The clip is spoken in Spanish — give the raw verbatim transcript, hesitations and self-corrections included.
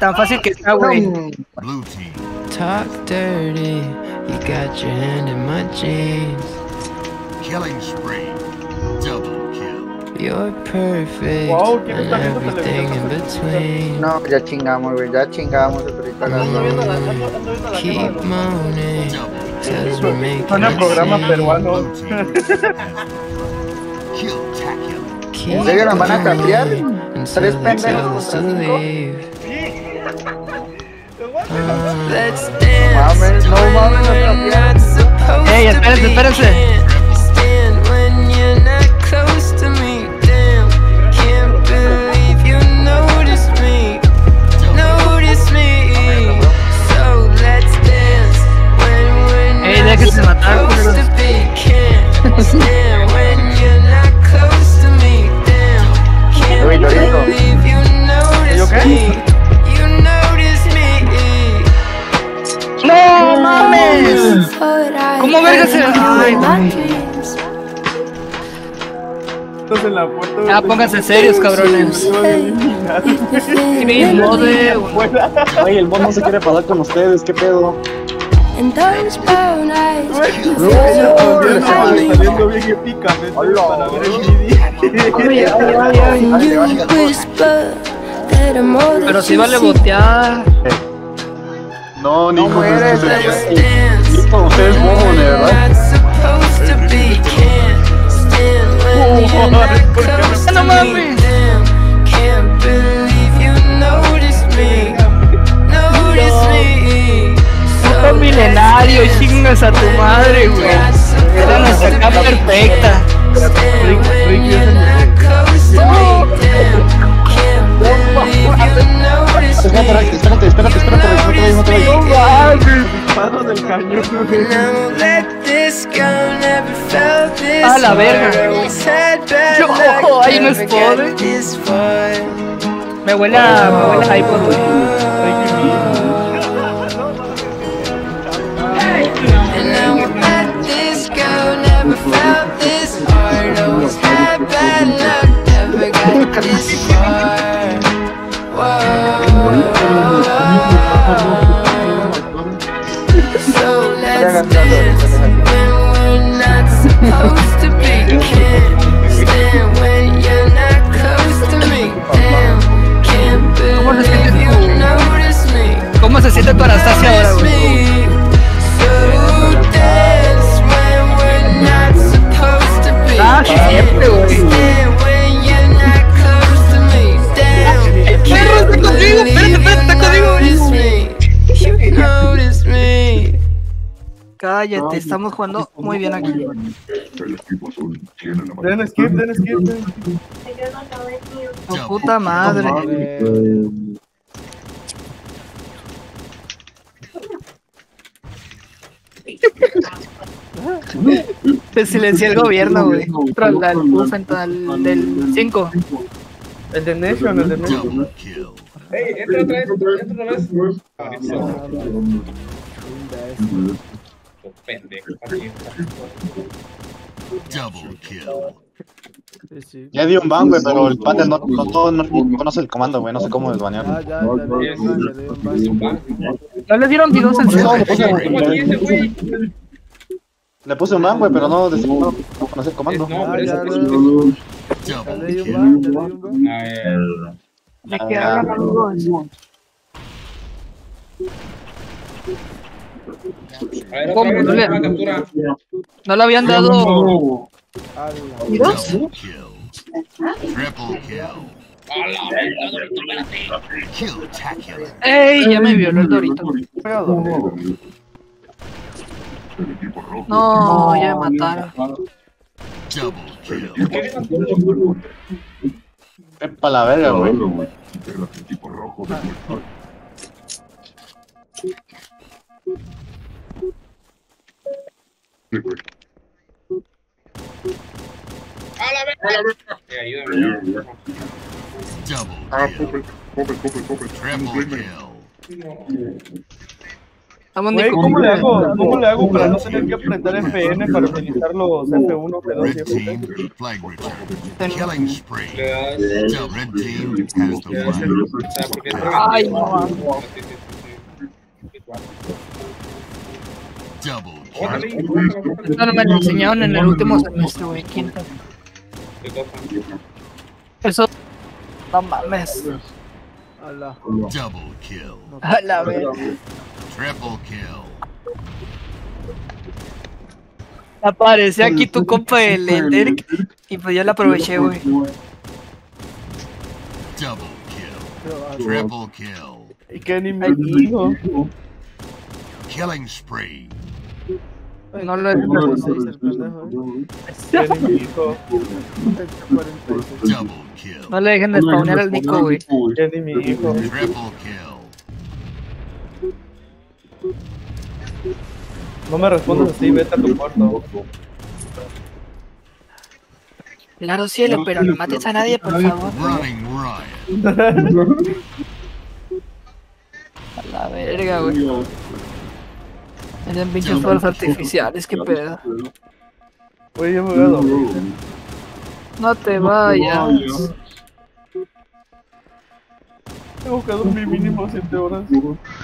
Tan fácil que está, güey. Talk dirty, you got your hand in my jeans. Killing spree, double kill. You're perfect Wow, ¿quién and está viendo everything in between. No, ya chingamos, güey, ya chingamos. Ahorita la- Ando viendo la, ando, ando viendo la Keep cámara de los- moaning, cause we're making Suena a programa scene. peruano. Kill tacular. Keep ¿En serio nos van a cambiar? going ¿Tres until they pendejos tell us contra to cinco? leave. Sí. Uh, let's dance mames, no when mames, nos we're cambiaron. not supposed Ey, to espérense, be. espérense. Can't stand when you're not close to me. Damn, can't believe you noticed me. Notice me. So let's dance when we're Ey, not déjense matar, supposed to culeros. be. Can't stand when you're not close to me. Damn, can't Oye, Dorito. believe you ¿Yo noticed qué? me. You noticed me. ¡No mames! ¿Cómo verga se.? Ay, güey. Estás en la puerta. Ah, pónganse serios, cabrones. Chris, mode, güey. Ay, el mod no se quiere pasar con ustedes, ¿qué pedo? And those brown eyes No, saliendo bien épicamente para ver el video. and you whisper that I'm all that Pero si you vale see. botear. No, ni mueres, ustedes Dance bobo, de verdad. not supposed to be. Can't stand when you're not close to No me. mames. Damn, can't believe you noticed me. Noticed me. Puto milenario, chingas a tu madre, güey. Era nuestra acá perfecta. Stand when you're not close to me. Damn, can't believe you noticed Espérate, me. espérate, espérate, espérate, no te vayas, no te vayas. Disparo del cañón. No, let this go, never felt this A la verga. hard. Always had bad Yo, luck, ahí no es never pobre. got this far. Me huele a. Me huele a iPod, güey. And now let this go, never felt this hard. Always had bad luck, never got this far. Whoa. So let's dance when we're not supposed to be. Can't stand when you're not close to me. Damn, can't believe you notice me. ¿Cómo se siente tu Anastasia ahora, Notice güey? me. So dance when we're not supposed to be. Ah, sí, siempre, güey. Stand when you're not close to me. Damn, Perro, está conmigo, believe espérate, espérate, está you conmigo. notice me. You notice me. Cállate, estamos jugando muy bien aquí. Den skip, den skip, den skip. Tu puta madre. Te silencié el gobierno, güey. Tras la Ufental del cinco. El de Nation, el de Nation. Double kill. Ey, entra otra vez, entra otra vez. Ah, no. Pendejo. Double kill. Ya di un ban, güey, pero el panda no, no, todo no, no conoce el comando, güey, no sé cómo desbanearlo. ¿No le dieron videos en serio? No, le puse, ¿Cómo aquí ese güey? le puse un ban, güey, pero no, des- no, no conoce el comando. No, pero ese Double kill. A ver. ¿De qué hablan, amigos? A ver, ¿Cómo? otra vez, No le- otra captura. ¿No le habían dado videos? Double kill. Triple kill. A la verga, Dorito, espérate. Kill tacular. ¡Ey! Ya me violó el Dorito. No, ya me mataron. Double kill. Es pa' la verga, güey. A la verga. Eh, ayúdame. Double kill. Triple kill. Estamos Güey, de ¿cómo le hago? ¿Cómo le hago para no tener que apretar F N para utilizar los F uno, F dos y Red F tres? team, flag return. Killing spree. Le das. The red team has the Le das flag. el. O sea, porque es Ay, preventivo. no. Sí, sí, sí, sí. Double Bótale, kill. bótale, bótale. Esto no me lo enseñaron en el último semestre, güey. Quinto. ¿Qué cosa? Eso. No mames. Ala. Double kill. A la vez. Triple kill. Aparece aquí tu compa el Ender y pues yo la aproveché, güey. Double kill. Triple kill. Y que ni me dijo. Killing spree. No lo he cuarenta y seis el pendejo, ¿eh? Que ni me dijo. cuarenta y seis. Double kill. No le dejen de spawnear al Nico, güey. Que ni mi hijo. Triple kill. No me respondas así, vete a tu cuarto. Claro, cielo, pero no mates a nadie, por favor. Running riot. A la verga, güey. Tienen pinches fuerzas artificiales, qué pedo. Oye, yo me voy a dormir. No te vayas. Tengo que dormir mínimo siete horas.